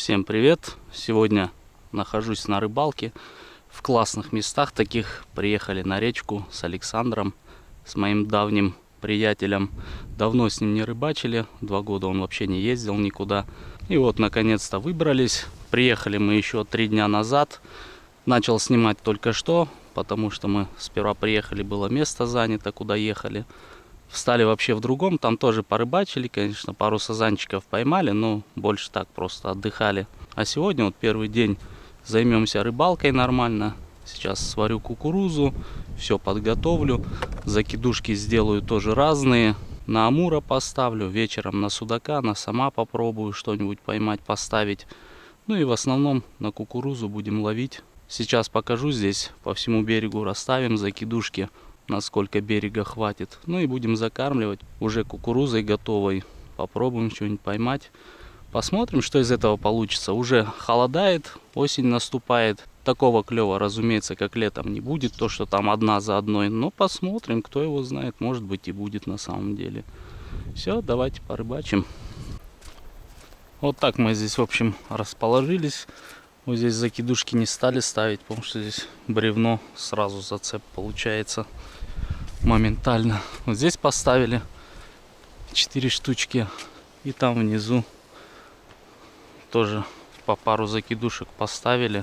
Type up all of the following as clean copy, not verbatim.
Всем привет! Сегодня нахожусь на рыбалке в классных местах таких. Приехали на речку с Александром, с моим давним приятелем. Давно с ним не рыбачили, 2 года он вообще не ездил никуда. И вот наконец-то выбрались. Приехали мы еще 3 дня назад. Начал снимать только что, потому что мы сперва приехали, было место занято, куда ехали. Встали вообще в другом, там тоже порыбачили, конечно, пару сазанчиков поймали, но больше так, просто отдыхали. А сегодня вот первый день займемся рыбалкой нормально. Сейчас сварю кукурузу, все подготовлю, закидушки сделаю тоже разные. На амура поставлю, вечером на судака, на сама попробую что-нибудь поймать, поставить. Ну и в основном на кукурузу будем ловить. Сейчас покажу, здесь по всему берегу расставим закидушки, насколько берега хватит. Ну и будем закармливать уже кукурузой готовой. Попробуем что-нибудь поймать. Посмотрим, что из этого получится. Уже холодает, осень наступает. Такого клёва, разумеется, как летом не будет. То, что там одна за одной. Но посмотрим, кто его знает. Может быть и будет на самом деле. Все, давайте порыбачим. Вот так мы здесь, в общем, расположились. Вот здесь закидушки не стали ставить, потому что здесь бревно, сразу зацеп получается моментально. Вот здесь поставили 4 штучки. И там внизу тоже по пару закидушек поставили.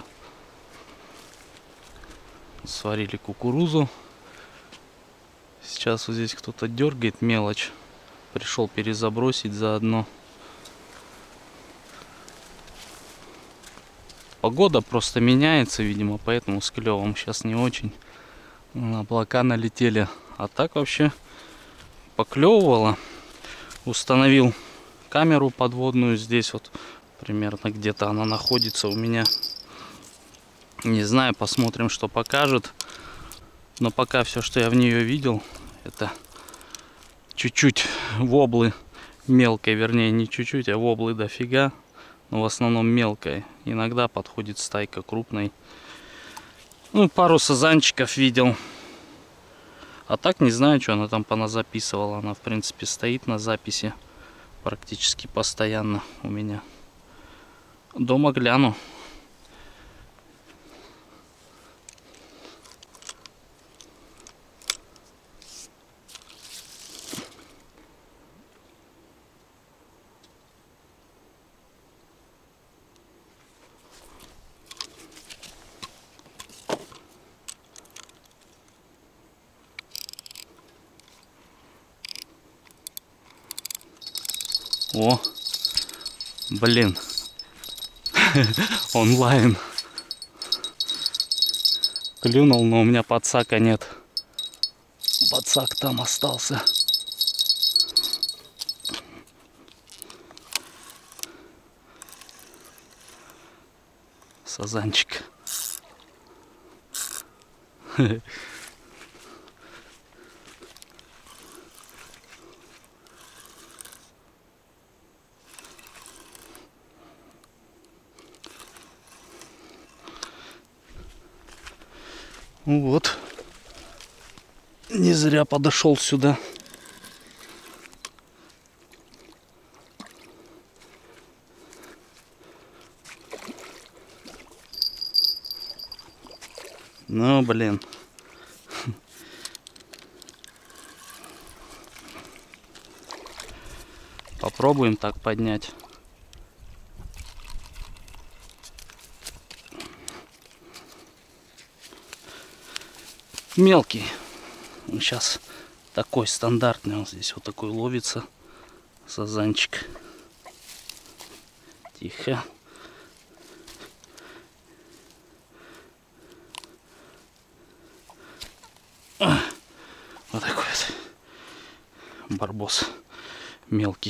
Сварили кукурузу. Сейчас вот здесь кто-то дергает мелочь. Пришел перезабросить заодно. Погода просто меняется, видимо, поэтому с клевом сейчас не очень. Облака налетели. А так вообще поклевывало. Установил камеру подводную здесь вот. Примерно где-то она находится у меня. Не знаю, посмотрим, что покажет. Но пока все, что я в нее видел, это чуть-чуть воблы мелкой, вернее не чуть-чуть, а воблы дофига. Но в основном мелкой. Иногда подходит стайка крупной. Ну, пару сазанчиков видел. А так не знаю, что она там поназаписывала. Она, в принципе, стоит на записи практически постоянно у меня. Дома гляну. О, блин, онлайн. Клюнул, но у меня подсака нет. Подсак там остался. Сазанчик. Вот. Не зря подошел сюда. Ну, блин. Попробуем так поднять. Мелкий. Сейчас такой стандартный. Он здесь вот такой ловится. Сазанчик. Тихо. Вот такой вот барбос мелкий.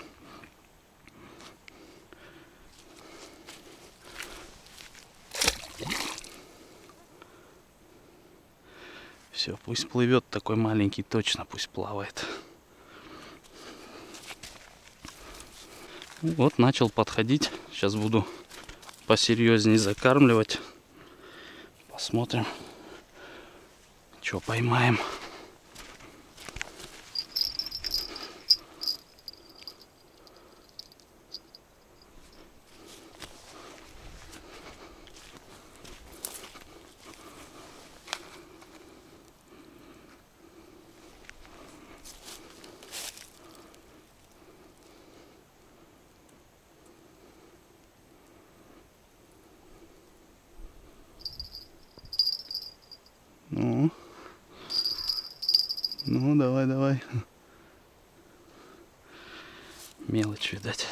Все, пусть плывет, такой маленький, точно пусть плавает. Вот начал подходить. Сейчас буду посерьезнее закармливать. Посмотрим, что поймаем. Ну, давай, давай. Мелочь, видать.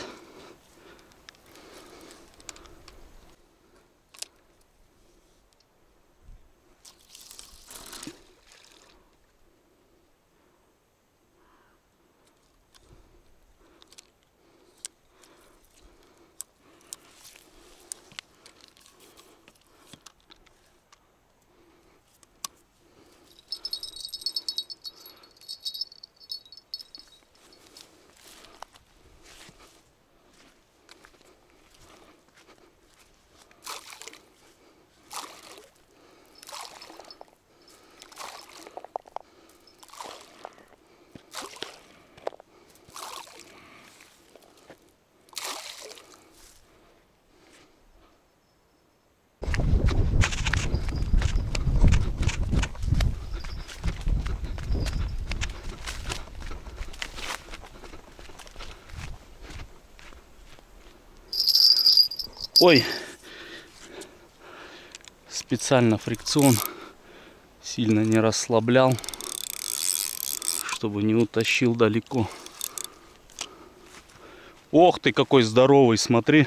Ой, специально фрикцион сильно не расслаблял, чтобы не утащил далеко. Ох ты, какой здоровый, смотри.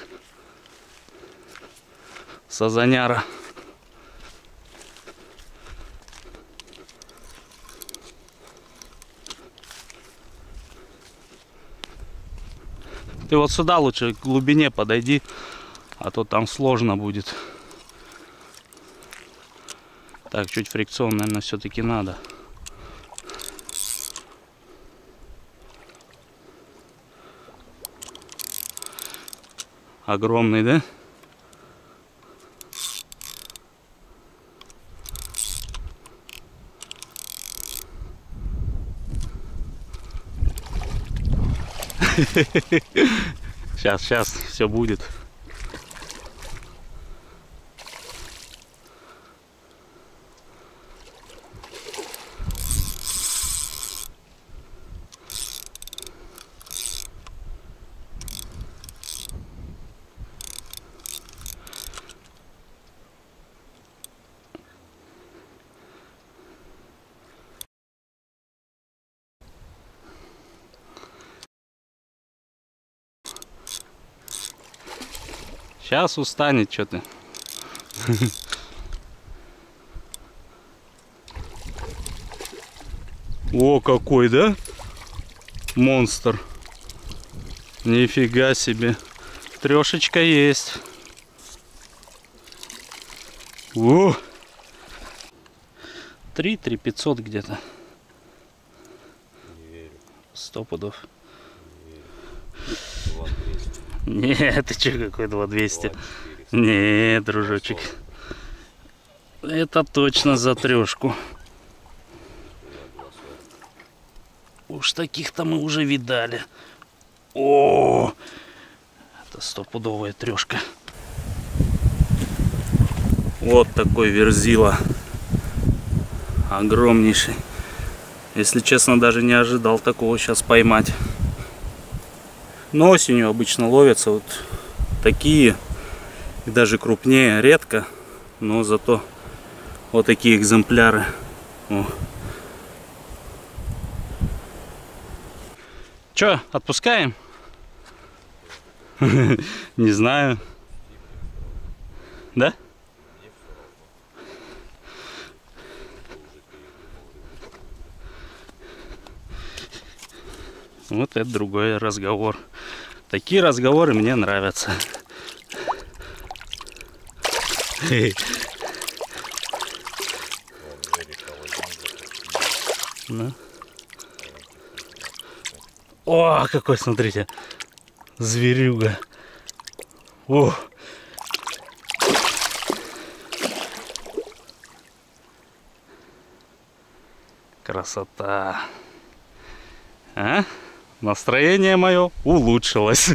Сазаняра. Ты вот сюда лучше к глубине подойди, а то там сложно будет. Так, чуть фрикцион, наверное, все-таки надо. Огромный, да? Сейчас, все будет. Сейчас устанет, что ты. О, какой, да? Монстр. Нифига себе. Трешечка есть. О! 3-500 где-то. Не верю. 100 пудов. Не верю. 2200. Нет, ты че, какой 2200? 2400. Нет, дружочек. Это точно за трешку. Уж таких-то мы уже видали. О, это стопудовая трешка. Вот такой верзила. Огромнейший. Если честно, даже не ожидал такого сейчас поймать. Но осенью обычно ловятся вот такие. И даже крупнее редко. Но зато вот такие экземпляры. О. Че, отпускаем? Не знаю. Да? Вот это другой разговор. Такие разговоры мне нравятся. Ну. О, какой, смотрите, зверюга. О. Красота. А? Настроение мое улучшилось.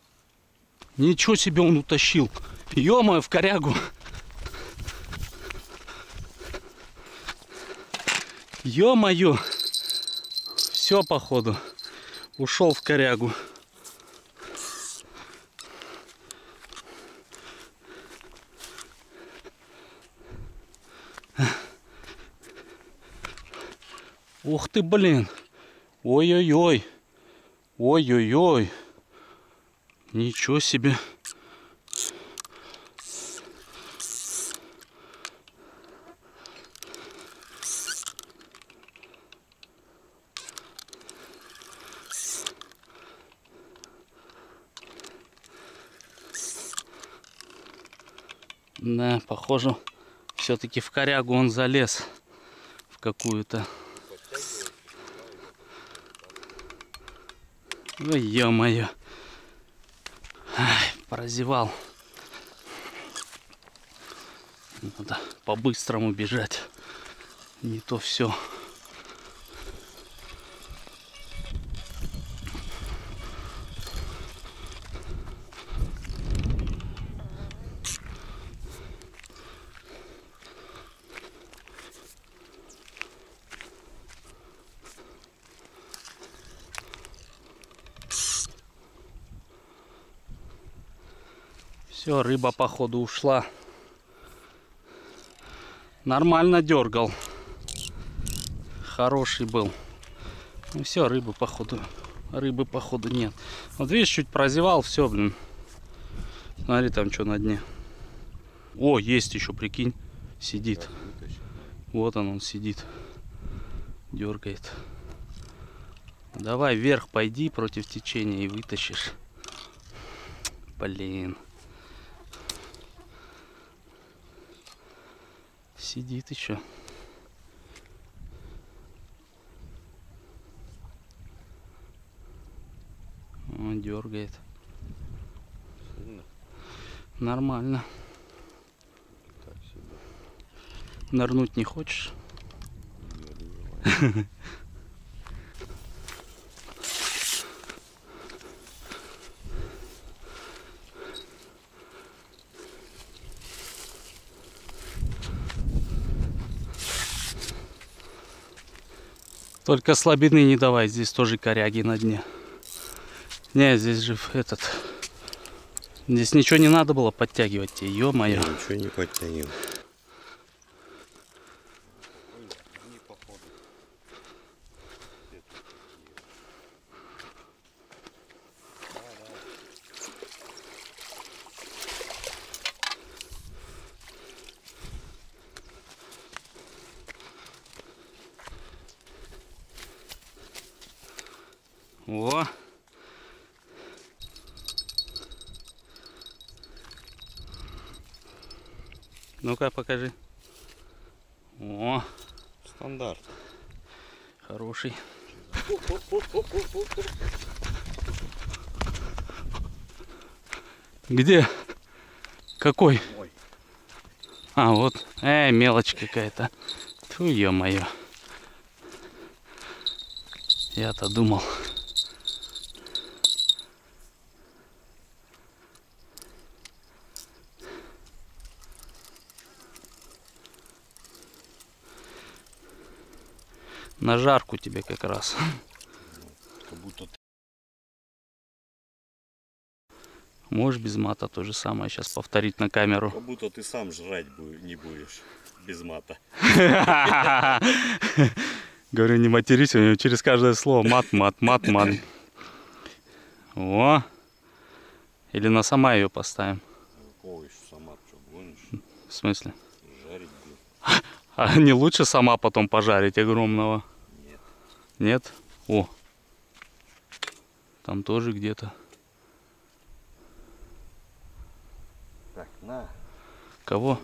Ничего себе он утащил. Ё-моё, в корягу. Ё-моё! Все, походу. Ушел в корягу. Ух ты, блин. Ой-ой-ой. Ой-ой-ой. Ничего себе. Да, похоже, все-таки в корягу он залез. В какую-то. Ой, ё-моё. Прозевал. Надо по-быстрому бежать. Не то все. Все, рыба походу ушла. Нормально дергал. Хороший был. Ну все, рыбы походу нет. Вот видишь, чуть прозевал, все, блин. Смотри, там что на дне. О, есть еще, прикинь. Сидит. Вот он сидит. Дергает. Давай вверх пойди против течения и вытащишь. Блин. Сидит еще. Он дергает. Нормально. Нырнуть не хочешь? Только слабины не давай, здесь тоже коряги на дне. Не, здесь же этот... Здесь ничего не надо было подтягивать тебе, ё-моё. Ничего не подтягивал. О! Ну-ка, покажи. О! Стандарт. Хороший. Где? Какой? Ой. А, вот. Мелочь какая-то. Тьфу, ё-моё. Я-то думал. На жарку тебе как раз. Как будто... Можешь без мата то же самое сейчас повторить на камеру. Как будто ты сам жрать не будешь без мата. Говорю, не матерись, у него через каждое слово мат. О! Или на сама ее поставим. Какого еще сама, что гонишь? В смысле? Жарить будет. А не лучше сама потом пожарить огромного? Нет. Нет? О! Там тоже где-то. Так, на. Кого?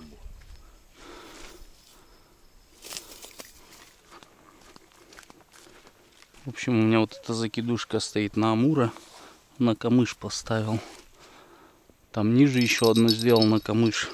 В общем, у меня вот эта закидушка стоит на амура. На камыш поставил. Там ниже еще одну сделал на камыш.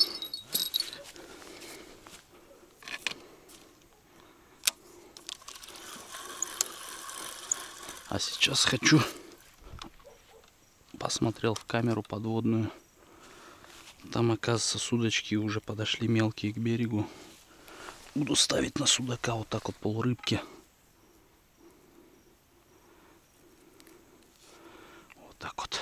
А сейчас хочу... Посмотрел в камеру подводную. Там, оказывается, судочки уже подошли мелкие к берегу. Буду ставить на судака вот так вот полурыбки. Вот так вот.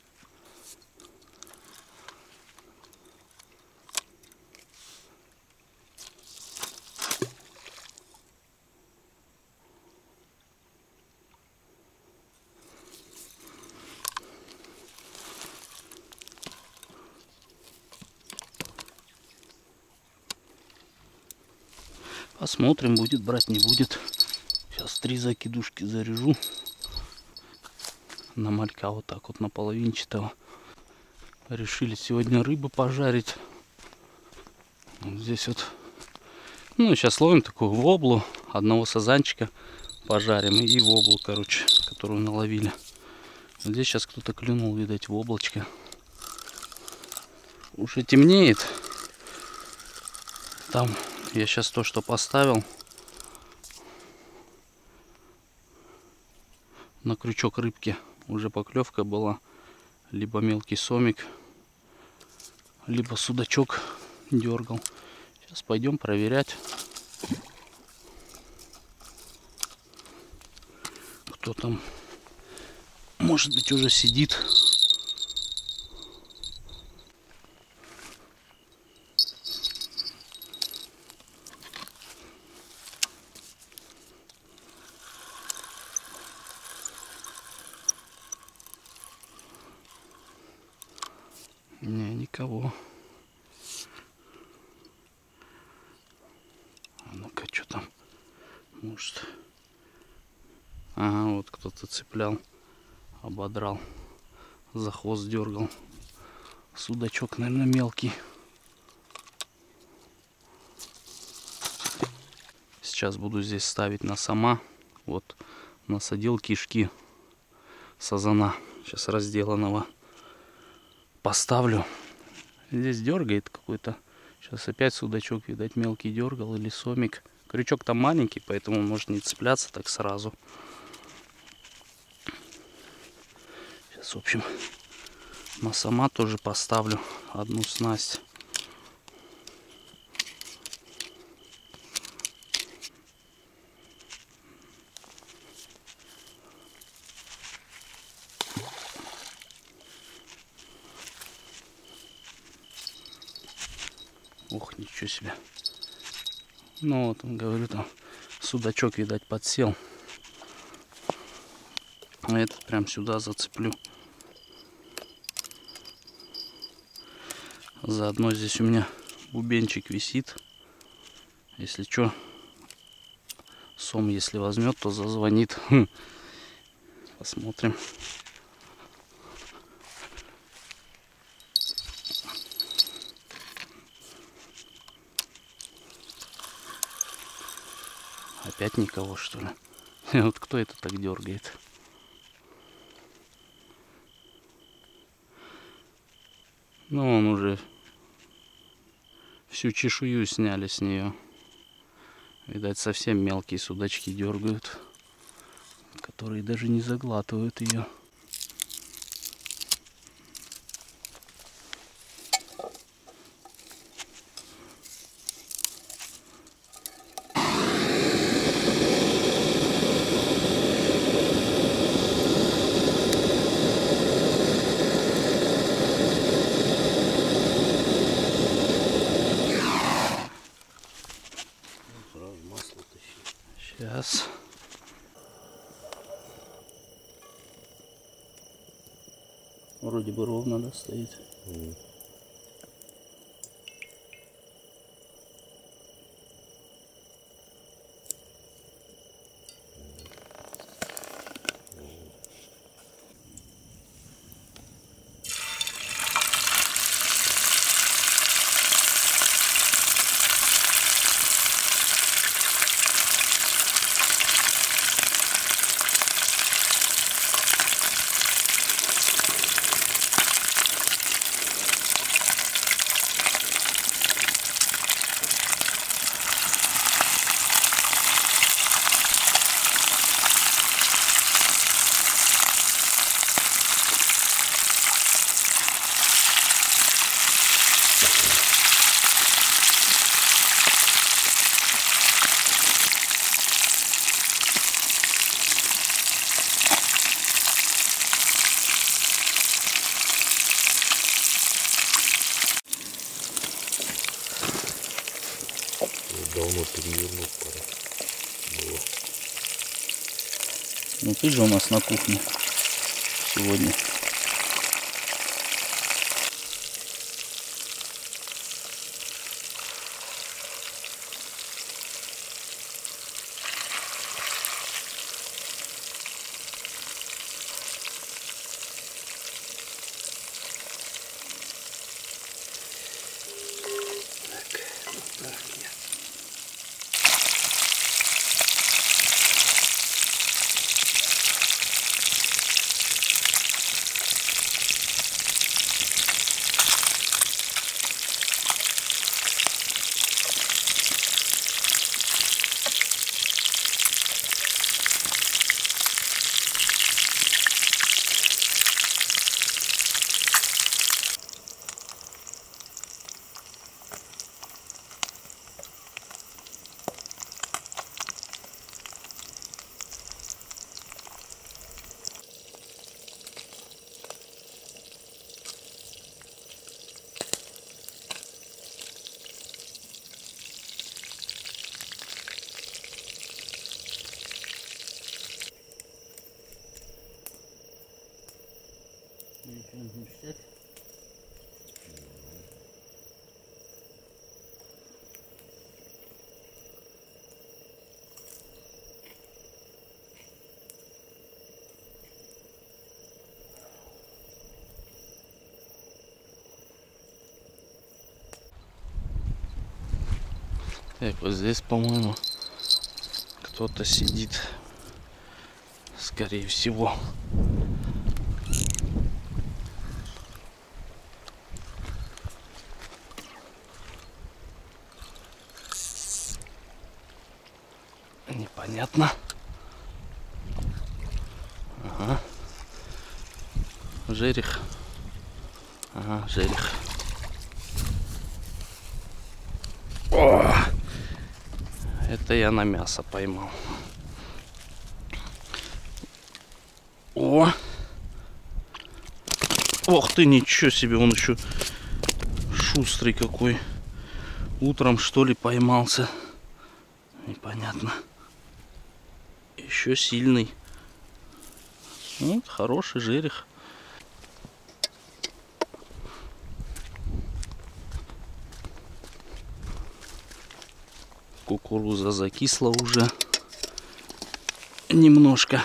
Посмотрим, будет брать, не будет. Сейчас 3 закидушки заряжу. На малька вот так вот, на половинчатого. Решили сегодня рыбу пожарить. Вот здесь вот. Ну, сейчас ловим такую воблу. Одного сазанчика пожарим. И воблу, короче, которую наловили. Вот здесь сейчас кто-то клюнул, видать, в облачко. Уже темнеет. Там я сейчас то, что поставил на крючок рыбки, уже поклевка была. Либо мелкий сомик, либо судачок дергал. Сейчас пойдем проверять, кто там, может быть, уже сидит. Не, никого. А ну-ка, что там? Может. Ага, вот кто-то цеплял, ободрал, за хвост дергал. Судачок, наверное, мелкий. Сейчас буду здесь ставить на сама. Вот насадил кишки сазана, сейчас разделанного. Поставлю. Здесь дергает какой-то. Сейчас опять судачок, видать, мелкий дергал или сомик. Крючок там маленький, поэтому он может не цепляться так сразу. Сейчас, в общем, на сама тоже поставлю одну снасть. Ох, ничего себе. Ну вот, говорю, там судачок, видать, подсел. А этот прям сюда зацеплю. Заодно здесь у меня бубенчик висит. Если что, сом, если возьмет, то зазвонит. Посмотрим. Опять никого, что ли? Вот кто это так дергает? Ну, он уже всю чешую сняли с нее. Видать, совсем мелкие судачки дергают, которые даже не заглатывают ее. Сейчас. Вроде бы ровно, да, стоит. Давно перевернуть пора было. Ну ты же у нас на кухне сегодня. Так, вот здесь, по-моему, кто-то сидит, скорее всего. Непонятно. Ага. Жерех. Ага, жерех. О! Это я на мясо поймал. О! Ох ты, ничего себе, он еще шустрый какой. Утром, что ли, поймался. Непонятно. Еще сильный. Вот, хороший жерех. Кукуруза закисла уже немножко.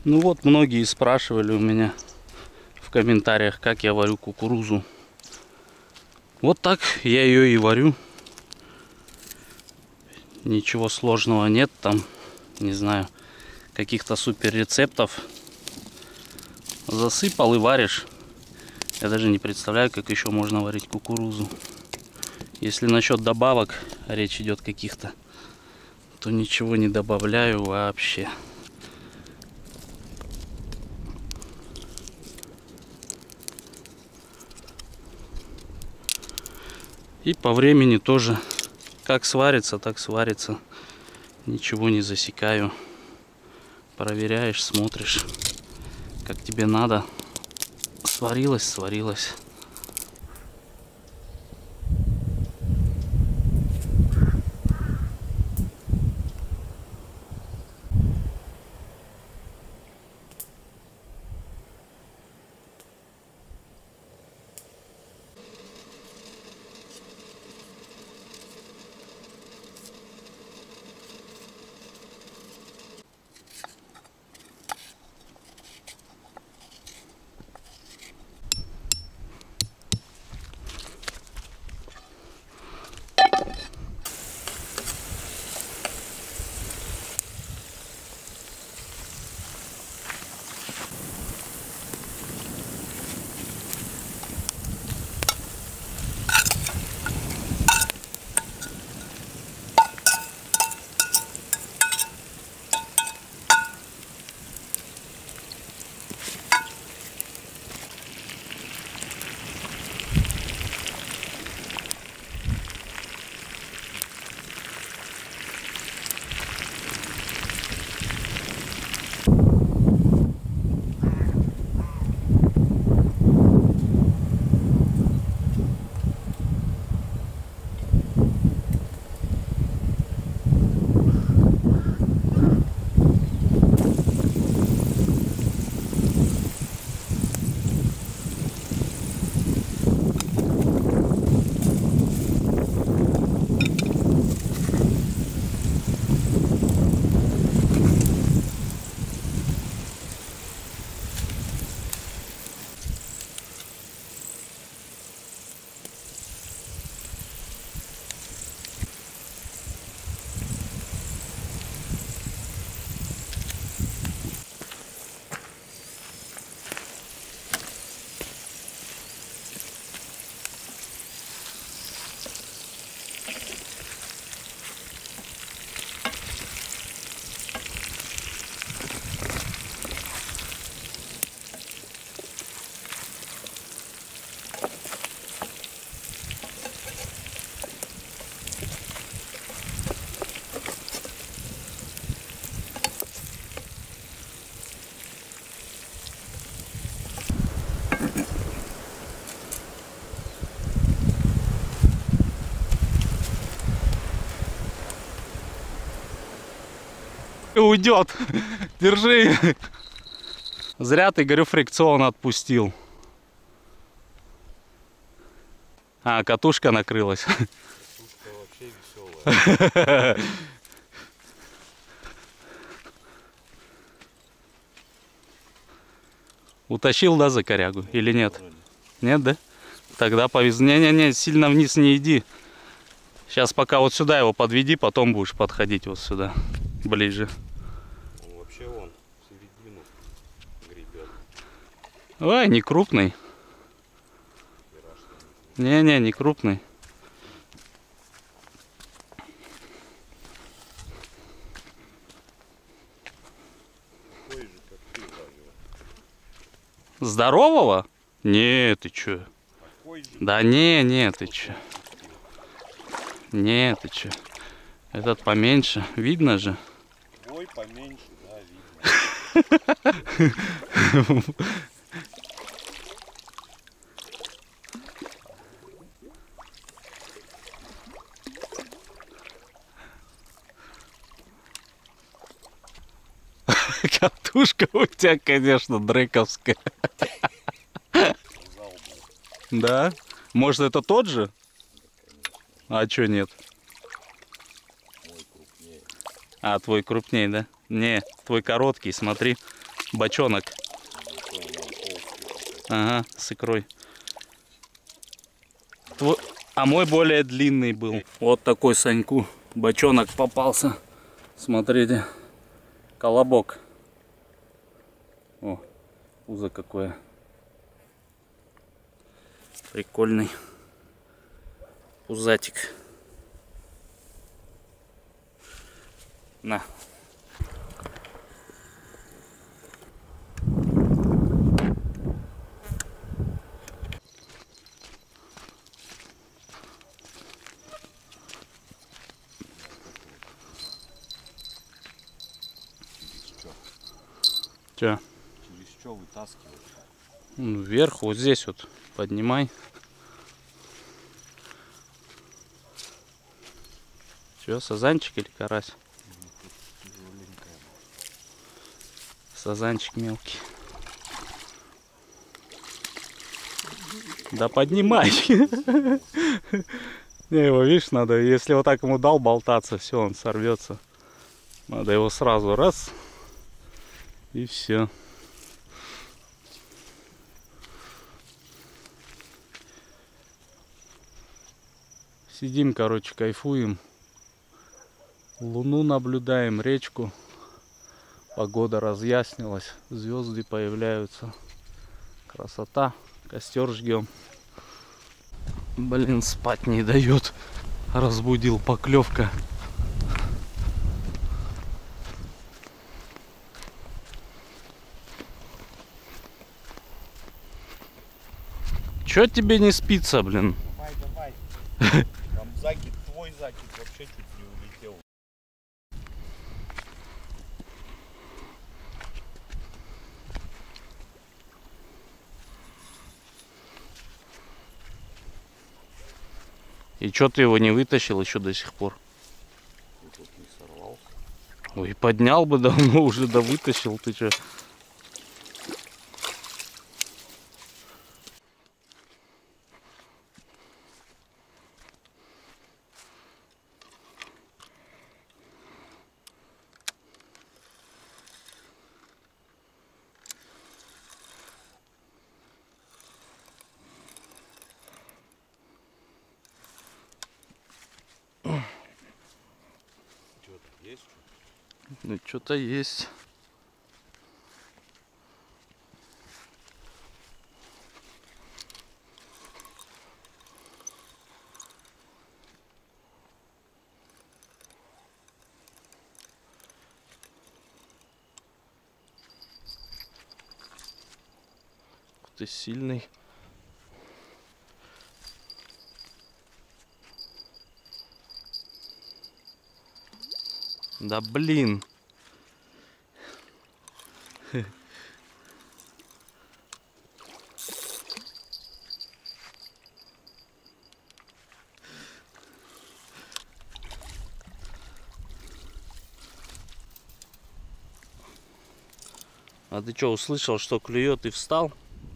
Ну вот, многие спрашивали у меня в комментариях, как я варю кукурузу. Вот так я ее и варю. Ничего сложного нет там, не знаю, каких-то супер рецептов. Засыпал и варишь. Я даже не представляю, как еще можно варить кукурузу. Если насчет добавок речь идет каких-то, то ничего не добавляю вообще. И по времени тоже, как сварится, так сварится. Ничего не засекаю. Проверяешь, смотришь, как тебе надо. Сварилось, сварилось. Уйдет. Держи. Зря ты, говорю, фрикцион отпустил. А, катушка накрылась. Катушка вообще веселая. Утащил, да, за корягу? Или нет? Нет, да? Тогда повезло. Не-не-не, сильно вниз не иди. Сейчас пока вот сюда его подведи, потом будешь подходить вот сюда, ближе. Он вообще вон в середину гребет. Ой, не крупный. Не-не, не крупный. Такой же, как ты вроде. Здорового? Не, ты чё? Такой же. Да не, ты чё? Не, ты чё? Этот поменьше. Видно же. Твой поменьше, да, видно. Катушка у тебя, конечно, дрековская. Да? Может, это тот же? А чё нет? Мой крупнее. А, твой крупнее, да? Не, твой короткий, смотри. Бочонок. Ага, с икрой. А мой более длинный был. Вот такой Саньку бочонок попался. Смотрите. Колобок. О, пузо какое. Прикольный. Пузатик. На. Че? Через что вытаскивать? Вверх, вот здесь вот поднимай. Че, сазанчик или карась? Сазанчик мелкий. Да поднимай. Не, его, видишь, надо, если вот так ему дал болтаться, все, он сорвется. Надо его сразу раз. И все. Сидим, короче, кайфуем. Луну наблюдаем, речку. Погода разъяснилась, звезды появляются. Красота. Костер жгем. Блин, спать не дает. Разбудил поклевка. Чё тебе не спится, блин? Давай. Там закид, твой закид вообще чуть не улетел. И чё ты его не вытащил еще до сих пор? Тут не сорвался. Ой, поднял бы давно уже, да вытащил, ты чё? Что-то есть? Ну, что-то есть. Ты сильный. Да блин. А ты что, услышал, что клюет и встал?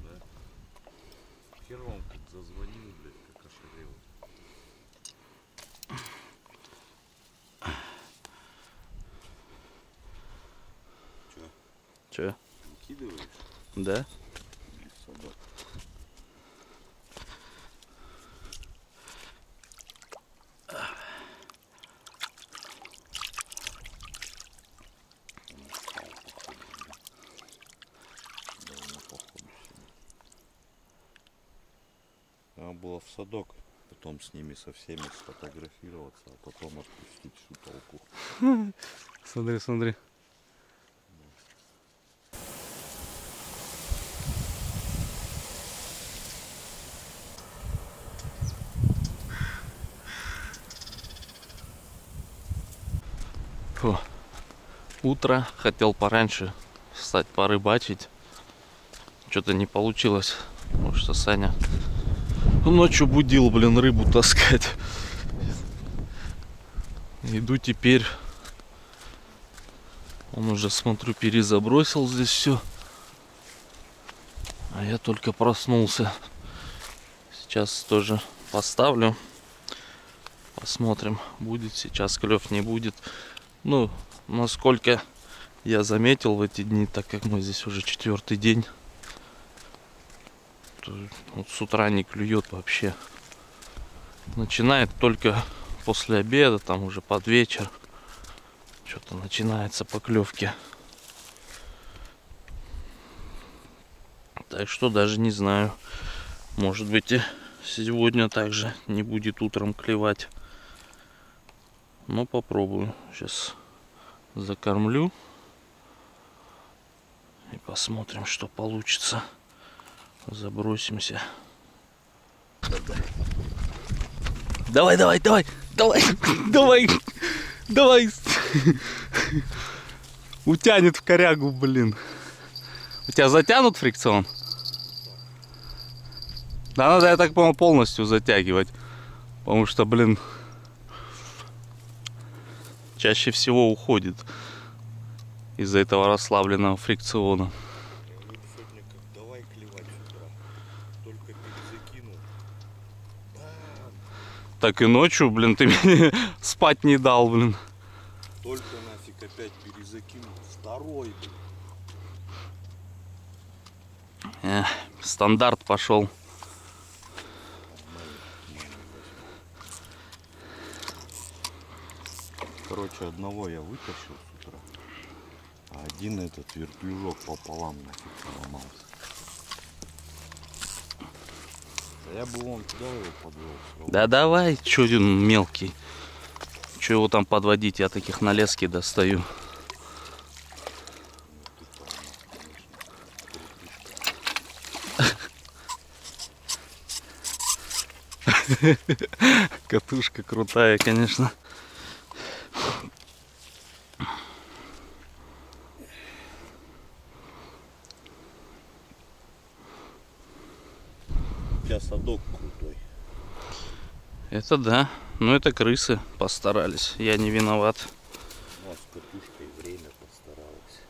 Хером зазвонил, блядь, как ошалел. Че? Выкидываешь? Да? Или в садок? Надо было в садок, потом с ними со всеми сфотографироваться, а потом отпустить всю толку. Смотри, смотри. Фу. Утро. Хотел пораньше встать порыбачить. Что-то не получилось. Потому что Саня ночью будил, блин, рыбу таскать. Иду теперь. Он уже, смотрю, перезабросил здесь все. А я только проснулся. Сейчас тоже поставлю. Посмотрим, будет сейчас клев, не будет. Ну, насколько я заметил в эти дни, так как мы здесь уже 4-й день, то вот с утра не клюет вообще. Начинает только после обеда, там уже под вечер. Что-то начинается поклевки. Так что даже не знаю. Может быть и сегодня также не будет утром клевать. Но попробую. Сейчас закормлю. И посмотрим, что получится. Забросимся. Давай, давай, давай, давай, давай, давай. Утянет в корягу, блин. У тебя затянут фрикцион? Да, надо, я так понял, полностью затягивать. Потому что, блин, чаще всего уходит из-за этого расслабленного фрикциона. Сегодня как давай клевать с утра. Только перезакинул. Бам! Так и ночью, блин, ты мне спать не дал, блин. Только нафиг опять перезакинул. Второй, блин. Стандарт пошел. Короче, одного я вытащил с утра, а один этот вертлюжок пополам нафиг сломался. Да я бы вон туда его подвел. Да давай, чё он мелкий. Чё его там подводить, я таких на леске достаю. Катушка крутая, конечно. У тебя садок крутой. Это да. Ну это крысы постарались. Я не виноват. У нас с катушкой время постаралось.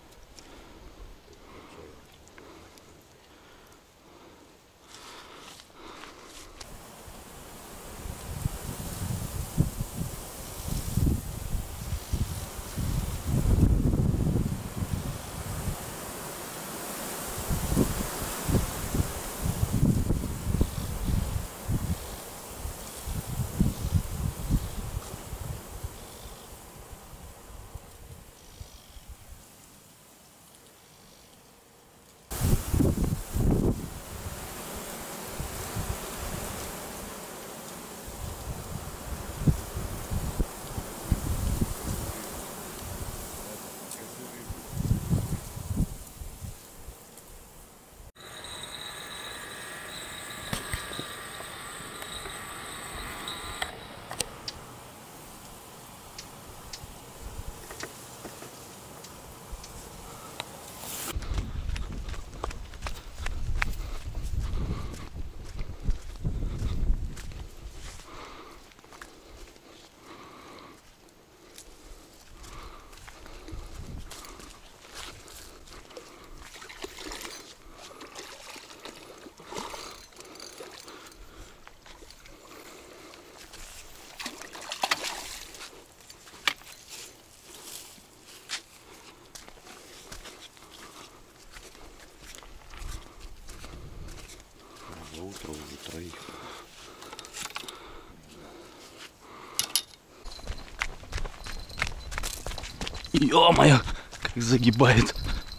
За утро уже троих. Ё-моё, как загибает.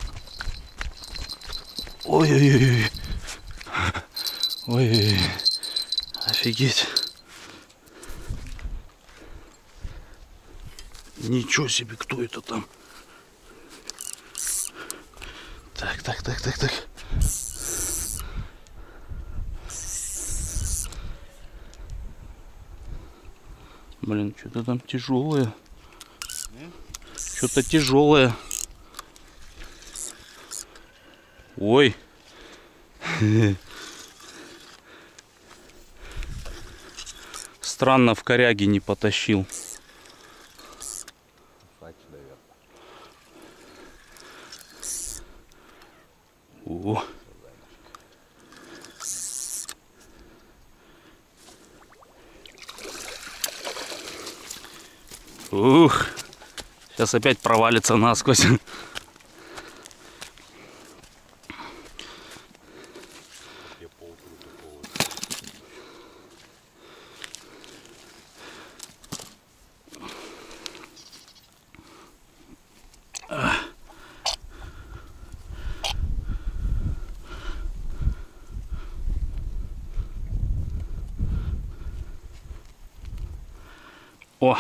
Ой-ой-ой. Ой-ой-ой. Офигеть. Ничего себе, кто это там? Так, так, так, так, так. Блин, что-то там тяжелое. Что-то тяжелое. Ой. Странно, в коряге не потащил. О. Ух. Сейчас опять провалится насквозь. О!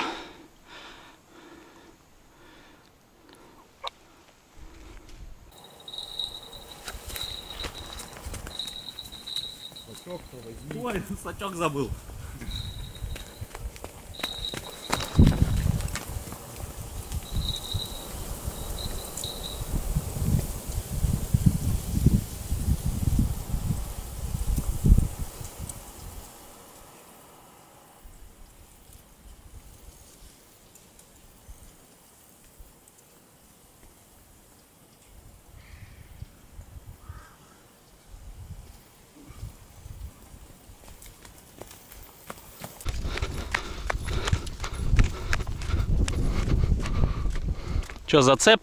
Ой, сачок забыл. Че, зацеп?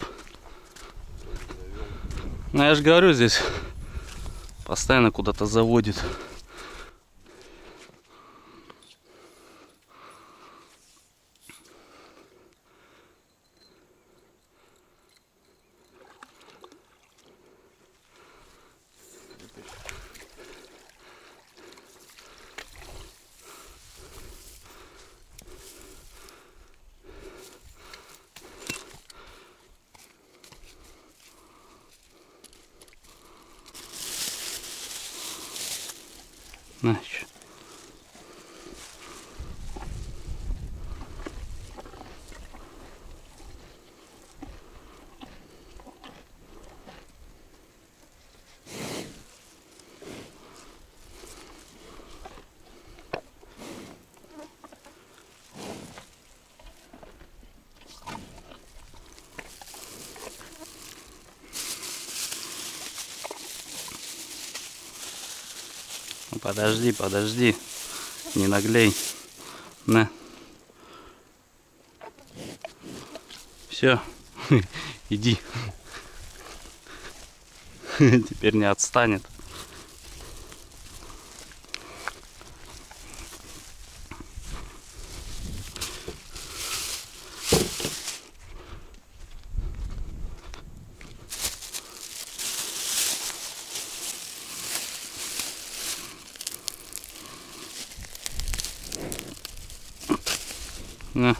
Ну я же говорю, здесь постоянно куда-то заводит. Значит. Подожди, подожди, не наглей. На. Все, иди. Теперь не отстанет. На.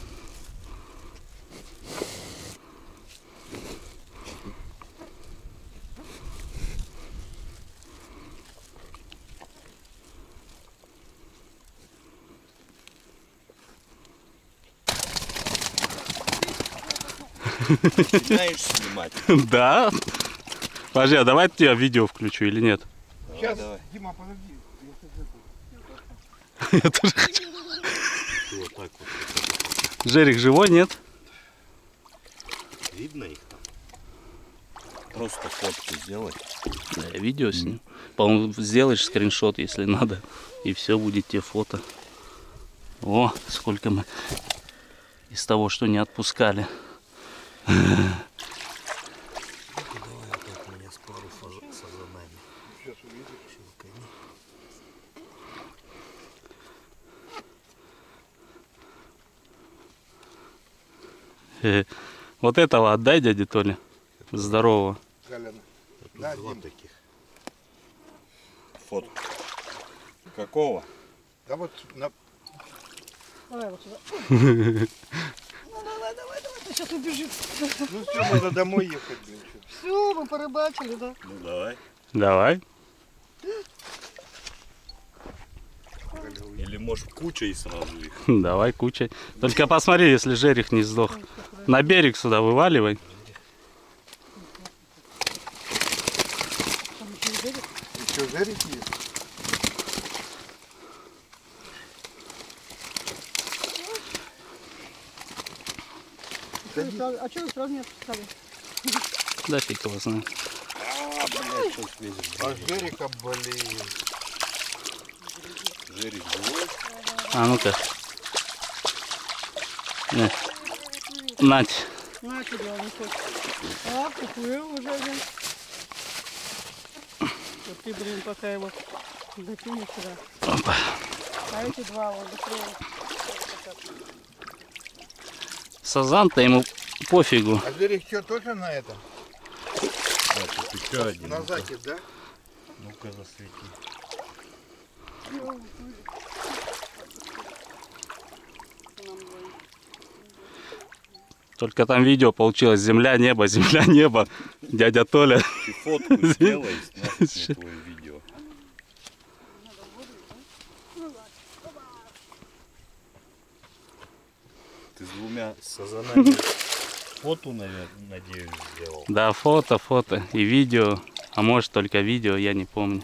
Знаешь снимать? Да? Подожди, а давай я видео включу или нет? Сейчас, давай. Дима, подожди. Я тоже хочу. Вот так вот. Жерик живой, нет? Видно их там? Просто фотку сделать. Да, я видео сниму. По-моему, сделаешь скриншот, если надо. И все, будет тебе фото. О, сколько мы из того, что не отпускали. Давай вот так мне с пару сазанами. Сейчас увидишь. Вот этого отдай дяде Толе. Здорового. Галяна. Тут Да, два Дим. таких. Фотку. Какого? Да вот на... Давай вот сюда. Ну давай, ты сейчас убежит. Ну все, можно домой ехать. Блин, что. Все, мы порыбачили, да? Ну давай. Давай. Или может кучей сразу их. Давай кучей. Только посмотри, если жерех не сдох. На берег сюда вываливай. Еще жарить есть? А что вы сразу не отпускали? Да фиг его знает. А, блядь, что свезешь? А жерика, блин. Жерик живой? А ну-ка. Нать. На тебе, он хоть. А, поплыл уже один. Вот ты, блин, пока его докинешь сюда. Опа. А эти два вот быстрее. Сазан-то ему пофигу. А жерик что, тоже на этом? Да, тут еще один. На закид, да? Ну-ка засвети. Нам двоих. Только там видео получилось земля-небо, земля-небо. Дядя Толя. Ты фотку сделай, нафиг мне твое видео. Ты с двумя сазанами фото, надеюсь, сделал. Да, фото и видео. А может только видео, я не помню.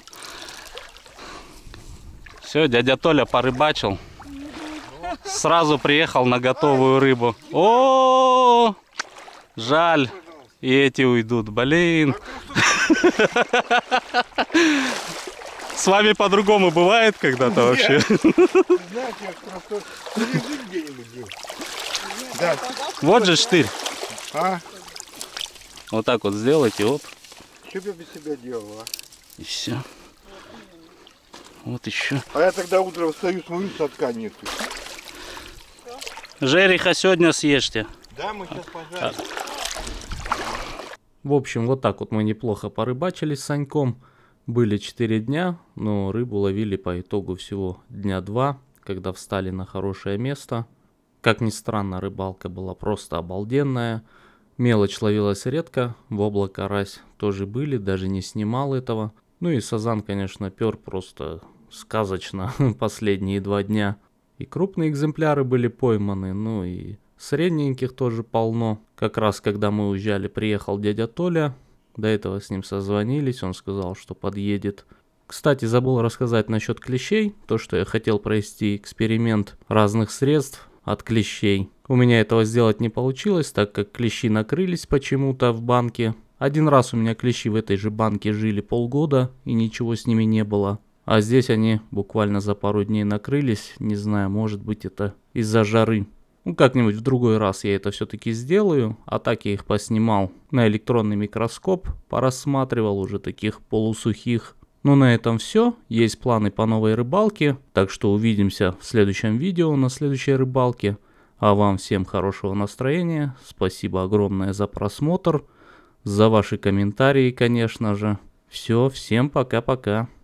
Все, дядя Толя порыбачил. Сразу приехал на готовую рыбу. О, жаль. И эти уйдут. Блин. С вами по-другому бывает когда-то вообще? Знаешь, я просто лежит где-нибудь. Дим. Да. Вот же штырь. А? Вот так вот сделайте, оп. Что бы я без себя делал, а? И все. Вот еще. А я тогда утром встаю, смотрю, садка нету. Жереха сегодня съешьте. Да, мы сейчас пожарим. В общем, вот так вот мы неплохо порыбачили с Саньком. Были 4 дня, но рыбу ловили по итогу всего дня 2, когда встали на хорошее место. Как ни странно, рыбалка была просто обалденная. Мелочь ловилась редко, воблак, карась тоже были, даже не снимал этого. Ну и сазан, конечно, пер просто сказочно последние 2 дня. И крупные экземпляры были пойманы, ну и средненьких тоже полно. Как раз когда мы уезжали, приехал дядя Толя. До этого с ним созвонились, он сказал, что подъедет. Кстати, забыл рассказать насчет клещей. То, что я хотел провести эксперимент разных средств от клещей. У меня этого сделать не получилось, так как клещи накрылись почему-то в банке. Один раз у меня клещи в этой же банке жили полгода, и ничего с ними не было. А здесь они буквально за пару дней накрылись. Не знаю, может быть это из-за жары. Ну, как-нибудь в другой раз я это все-таки сделаю. А так я их поснимал на электронный микроскоп. Порассматривал уже таких полусухих. Ну, на этом все. Есть планы по новой рыбалке. Так что увидимся в следующем видео на следующей рыбалке. А вам всем хорошего настроения. Спасибо огромное за просмотр. За ваши комментарии, конечно же. Все, всем пока-пока.